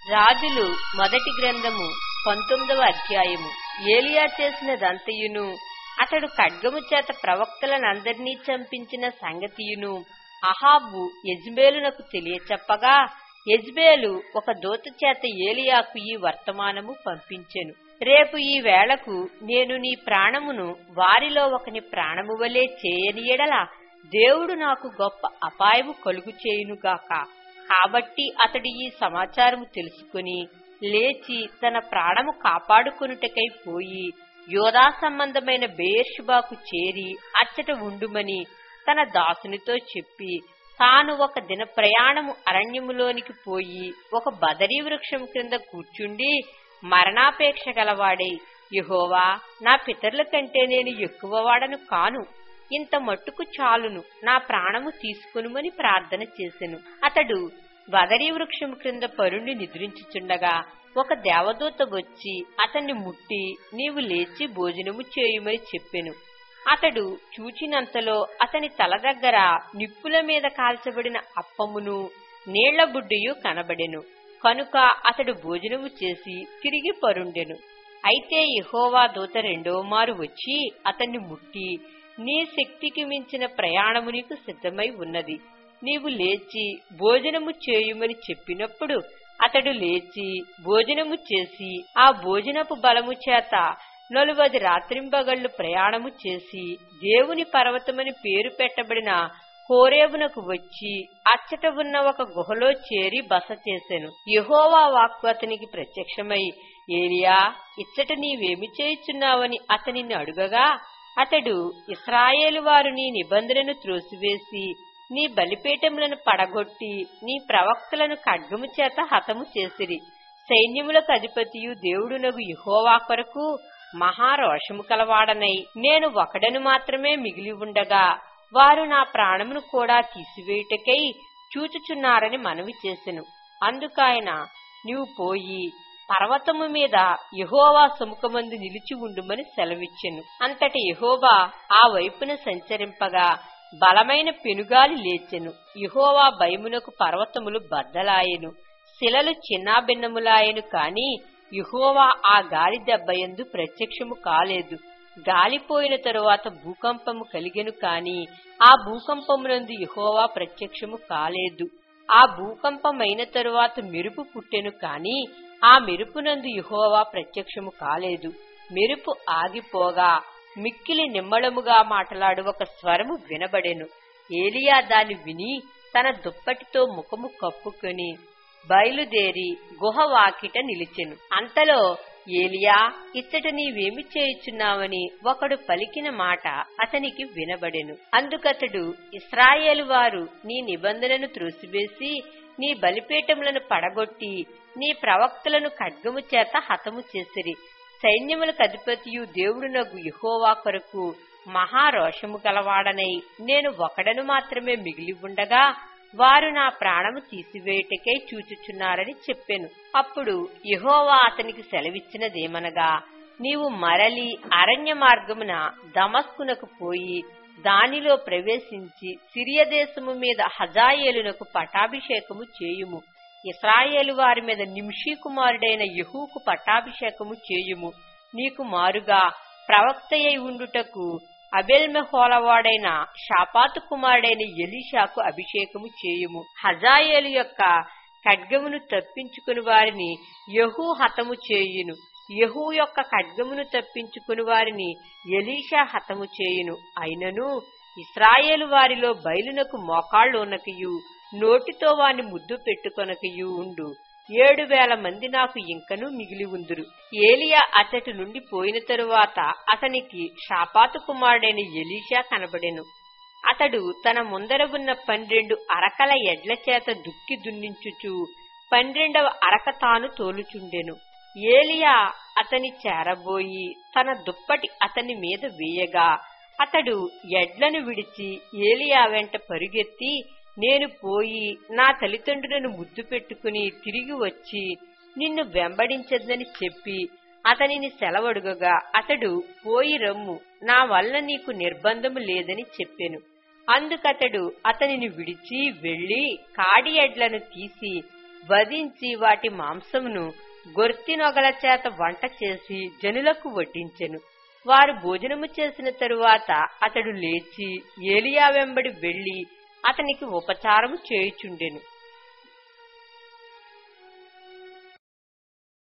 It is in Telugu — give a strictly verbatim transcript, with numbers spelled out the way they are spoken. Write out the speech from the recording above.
రాజులు మొదటి గ్రంథము పంతొమ్మిదవ అధ్యాయము. ఏలియా చేసినదంతయును అతడు ఖడ్గము చేత ప్రవక్తలనందరినీ చంపించిన సంగతియును అహాబు యెజ్బేలునకు తెలియచెప్పగా, యెజ్బేలు ఒక దూత చేత ఏలియాకు ఈ వర్తమానము పంపించెను. రేపు ఈ వేళకు నేను నీ ప్రాణమును వారిలో ఒకని ప్రాణము వలె చేయని ఎడల దేవుడు నాకు గొప్ప అపాయము కలుగు చేయునుగాక. కాబట్టి అతడు ఈ సమాచారము తెలుసుకుని లేచి తన ప్రాణము కాపాడుకొనుటకై పోయి యోదా సంబంధమైన బెయేర్షెబాకు చేరి అచ్చట ఉండుమని తన దాసునితో చెప్పి, తాను ఒక దిన ప్రయాణము అరణ్యములోనికి పోయి ఒక బదరీ వృక్షం క్రింద కూర్చుండి మరణాపేక్ష గలవాడై, యెహోవా, నా పితరుల కంటే నేను ఎక్కువ వాడను కాను, ఇంత మట్టుకు చాలును, నా ప్రాణము తీసుకునుమని ప్రార్థన చేసెను. అతడు బదరీ వృక్షం క్రింద పరుండి నిద్రించుచుండగా ఒక దేవదూత వచ్చి అతన్ని ముట్టి, నీవు లేచి భోజనము చేయుమని చెప్పెను. అతడు చూచినంతలో అతని తల దగ్గర నిప్పుల మీద కాల్చబడిన అప్పమును నీళ్ల బుడ్డియు కనబడెను. కనుక అతడు భోజనము చేసి తిరిగి పరుండెను. అయితే యెహోవా దూత రెండవ మారు వచ్చి అతన్ని ముట్టి, నీ శక్తికి మించిన ప్రయాణము నీకు సిద్ధమై ఉన్నది, నీవు లేచి భోజనము చేయుమని చెప్పినప్పుడు అతడు లేచి భోజనము చేసి ఆ భోజనపు బలము చేత నలువది రాత్రింబగళ్లు ప్రయాణము చేసి దేవుని పర్వతమని పేరు పెట్టబడిన హోరేబునకు వచ్చి అచ్చట ఉన్న ఒక గుహలో చేరి బస చేసెను. యెహోవా వాక్కు అతనికి ప్రత్యక్షమై, ఏలియా, ఇచ్చట నీవేమి చేయుచున్నావని అతనిని అడుగగా, అతడు, ఇశ్రాయేలు వారు నీ నిబంధనను త్రోసివేసి నీ బలిపీఠములను పడగొట్టి నీ ప్రవక్తలను ఖడ్గము చేత హతము చేసిరి. సైన్యములకు అధిపతియు దేవుడునగు యెహోవా కొరకు మహారోషము కలవాడనై నేను ఒకడను మాత్రమే మిగిలి ఉండగా వారు నా ప్రాణమును కూడా తీసివేయుటకై చూచుచున్నారని మనవి చేసెను. అందుకాయన, నీవు పోయి పర్వతము మీద యెహోవా సముఖమందు నిలిచి ఉండుమని సెలవిచ్చెను. అంతటి యెహోవా ఆ వైపున సంచరింపగా బలమైన పెనుగాలి లేచెను. యెహోవా భయమునకు పర్వతములు బద్దలాయెను, శిలలు చిన్నాభిన్నములాయెను. కాని యెహోవా ఆ గాలి దెబ్బయందు ప్రత్యక్షము కాలేదు. గాలిపోయిన తరువాత భూకంపము కలిగెను, కాని ఆ భూకంపమునందు యెహోవా ప్రత్యక్షము కాలేదు. ఆ భూకంపమైన తరువాత మెరుపు పుట్టెను, కాని ఆ మెరుపునందు యెహోవా ప్రత్యక్షము కాలేదు. మెరుపు ఆగిపోగా మిక్కిలి నిమ్మళముగా మాట్లాడు ఒక స్వరము వినబడెను. ఏలియా దాన్ని విని తన దుప్పటితో ముఖము కప్పుకొని బయలుదేరి గుహ వాకిట నిలిచెను. అంతలో ఏలియా, ఇచ్చట నీవేమి చేయుచున్నావని ఒకడు పలికిన మాట అతనికి వినబడెను. అందుకతడు, ఇశ్రాయేలు వారు నీ నిబంధనను త్రోసివేసి నీ బలిపీఠములను పడగొట్టి నీ ప్రవక్తలను ఖడ్గము చేత హతము చేసిరి. సైన్యములకు అధిపతియు దేవుడునగు యెహోవా కొరకు మహారోషము గలవాడనై నేను ఒకడను మాత్రమే మిగిలి ఉండగా వారు నా ప్రాణము తీసివేయుటకై చూచుచున్నారని చెప్పెను. అప్పుడు యెహోవా అతనికి సెలవిచ్చినదేమనగా, నీవు మరలి అరణ్య మార్గమున దమస్కునకు పోయి దానిలో ప్రవేశించి సిరియా దేశము మీద హజాయేలునకు పట్టాభిషేకము చేయుము. ఇశ్రాయేలు వారి మీద నింషీ కుమారుడైన యెహూకు పట్టాభిషేకము చేయుము. నీకు మారుగా ప్రవక్తయై ఉండుటకు అబేల్మెహోలవాడైన షాపాతు కుమారుడైన ఎలీషాకు అభిషేకము చేయుము. హజాయేలు యొక్క ఖడ్గమును తప్పించుకుని వారిని యెహూ హతము చేయును. యెహూ యొక్క ఖడ్గమును తప్పించుకుని వారిని ఎలీషా హతము చేయును. అయినను ఇశ్రాయేలు వారిలో బయలునకు మోకాళ్ళు ఉన్నకయు నోటితో వాని ముద్దు పెట్టుకొనకయు ఉండు ఏడు వేల మంది నాకు ఇంకనూ మిగిలి ఉందురు. ఏలియా అతటి నుండి పోయిన తరువాత అతనికి షాపాతు కుమారుడైన ఎలీషా కనబడెను. అతడు తన ముందర ఉన్న పన్నెండు అరకల ఎడ్ల చేత దుక్కి దున్నించుచు పన్నెండవ అరక తాను తోలుచుండెను. ఏలియా అతని చేరబోయి తన దుప్పటి అతని మీద వేయగా అతడు ఎడ్లను విడిచి ఏలియా వెంట పరుగెత్తి, నేను పోయి నా తల్లిదండ్రులను ముద్దు పెట్టుకుని తిరిగి వచ్చి నిన్ను వెంబడించదని చెప్పి అతనిని సెలవడుగగా అతడు, పోయి రమ్ము, నా వల్ల నీకు నిర్బంధము లేదని చెప్పెను. అందుకతడు అతనిని విడిచి వెళ్లి కాడి ఎడ్లను తీసి వధించి వాటి మాంసమును గొర్తినొగల చేత వంట చేసి జనులకు వడ్డించెను. వారు భోజనము చేసిన తరువాత అతడు లేచి ఏలియా వెంబడి వెళ్లి అతనికి ఉపచారము చేయుచుండెను.